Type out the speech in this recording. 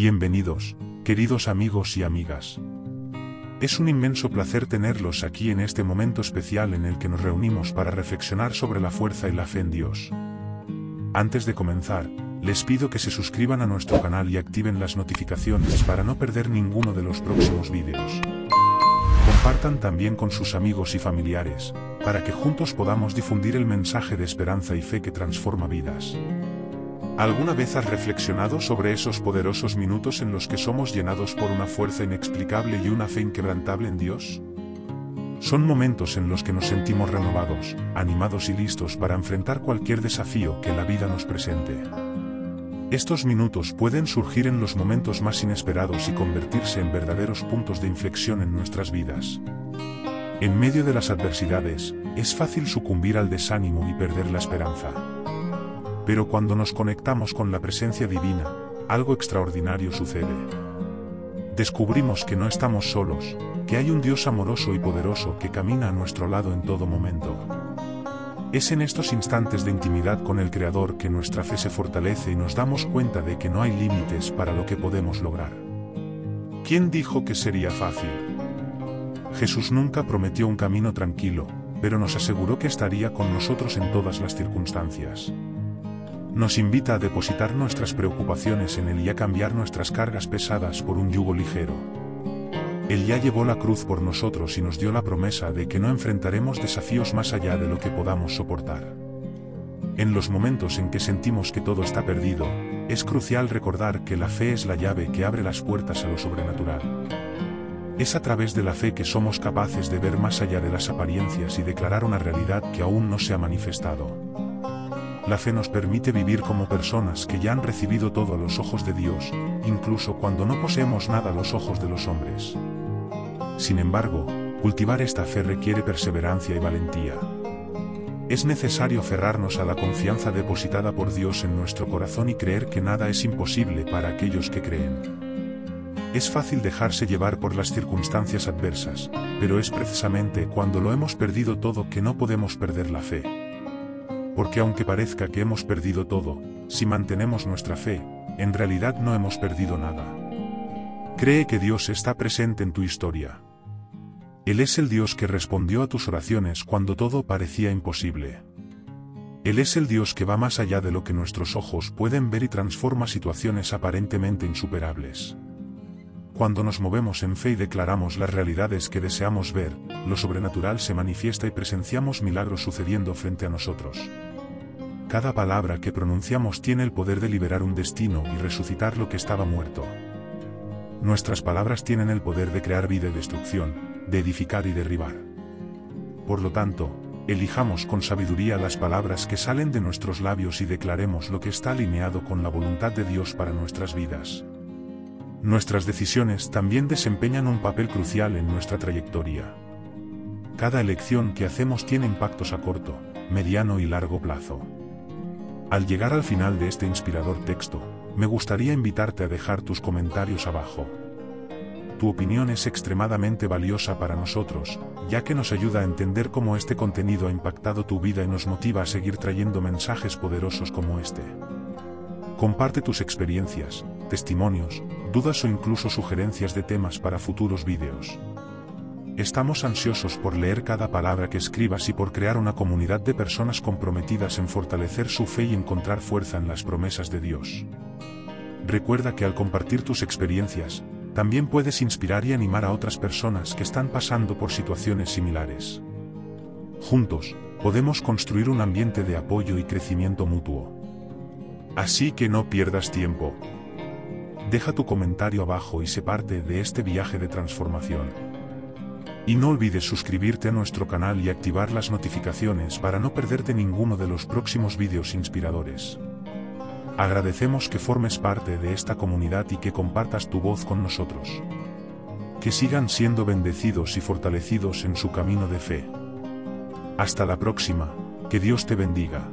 Bienvenidos, queridos amigos y amigas. Es un inmenso placer tenerlos aquí en este momento especial en el que nos reunimos para reflexionar sobre la fuerza y la fe en Dios. Antes de comenzar, les pido que se suscriban a nuestro canal y activen las notificaciones para no perder ninguno de los próximos vídeos. Compartan también con sus amigos y familiares, para que juntos podamos difundir el mensaje de esperanza y fe que transforma vidas. ¿Alguna vez has reflexionado sobre esos poderosos minutos en los que somos llenados por una fuerza inexplicable y una fe inquebrantable en Dios? Son momentos en los que nos sentimos renovados, animados y listos para enfrentar cualquier desafío que la vida nos presente. Estos minutos pueden surgir en los momentos más inesperados y convertirse en verdaderos puntos de inflexión en nuestras vidas. En medio de las adversidades, es fácil sucumbir al desánimo y perder la esperanza. Pero cuando nos conectamos con la presencia divina, algo extraordinario sucede. Descubrimos que no estamos solos, que hay un Dios amoroso y poderoso que camina a nuestro lado en todo momento. Es en estos instantes de intimidad con el Creador que nuestra fe se fortalece y nos damos cuenta de que no hay límites para lo que podemos lograr. ¿Quién dijo que sería fácil? Jesús nunca prometió un camino tranquilo, pero nos aseguró que estaría con nosotros en todas las circunstancias. Nos invita a depositar nuestras preocupaciones en Él y a cambiar nuestras cargas pesadas por un yugo ligero. Él ya llevó la cruz por nosotros y nos dio la promesa de que no enfrentaremos desafíos más allá de lo que podamos soportar. En los momentos en que sentimos que todo está perdido, es crucial recordar que la fe es la llave que abre las puertas a lo sobrenatural. Es a través de la fe que somos capaces de ver más allá de las apariencias y declarar una realidad que aún no se ha manifestado. La fe nos permite vivir como personas que ya han recibido todo a los ojos de Dios, incluso cuando no poseemos nada a los ojos de los hombres. Sin embargo, cultivar esta fe requiere perseverancia y valentía. Es necesario aferrarnos a la confianza depositada por Dios en nuestro corazón y creer que nada es imposible para aquellos que creen. Es fácil dejarse llevar por las circunstancias adversas, pero es precisamente cuando lo hemos perdido todo que no podemos perder la fe. Porque aunque parezca que hemos perdido todo, si mantenemos nuestra fe, en realidad no hemos perdido nada. Cree que Dios está presente en tu historia. Él es el Dios que respondió a tus oraciones cuando todo parecía imposible. Él es el Dios que va más allá de lo que nuestros ojos pueden ver y transforma situaciones aparentemente insuperables. Cuando nos movemos en fe y declaramos las realidades que deseamos ver, lo sobrenatural se manifiesta y presenciamos milagros sucediendo frente a nosotros. Cada palabra que pronunciamos tiene el poder de liberar un destino y resucitar lo que estaba muerto. Nuestras palabras tienen el poder de crear vida y destrucción, de edificar y derribar. Por lo tanto, elijamos con sabiduría las palabras que salen de nuestros labios y declaremos lo que está alineado con la voluntad de Dios para nuestras vidas. Nuestras decisiones también desempeñan un papel crucial en nuestra trayectoria. Cada elección que hacemos tiene impactos a corto, mediano y largo plazo. Al llegar al final de este inspirador texto, me gustaría invitarte a dejar tus comentarios abajo. Tu opinión es extremadamente valiosa para nosotros, ya que nos ayuda a entender cómo este contenido ha impactado tu vida y nos motiva a seguir trayendo mensajes poderosos como este. Comparte tus experiencias, testimonios, dudas o incluso sugerencias de temas para futuros vídeos. Estamos ansiosos por leer cada palabra que escribas y por crear una comunidad de personas comprometidas en fortalecer su fe y encontrar fuerza en las promesas de Dios. Recuerda que al compartir tus experiencias, también puedes inspirar y animar a otras personas que están pasando por situaciones similares. Juntos, podemos construir un ambiente de apoyo y crecimiento mutuo. Así que no pierdas tiempo. Deja tu comentario abajo y sé parte de este viaje de transformación. Y no olvides suscribirte a nuestro canal y activar las notificaciones para no perderte ninguno de los próximos vídeos inspiradores. Agradecemos que formes parte de esta comunidad y que compartas tu voz con nosotros. Que sigan siendo bendecidos y fortalecidos en su camino de fe. Hasta la próxima, que Dios te bendiga.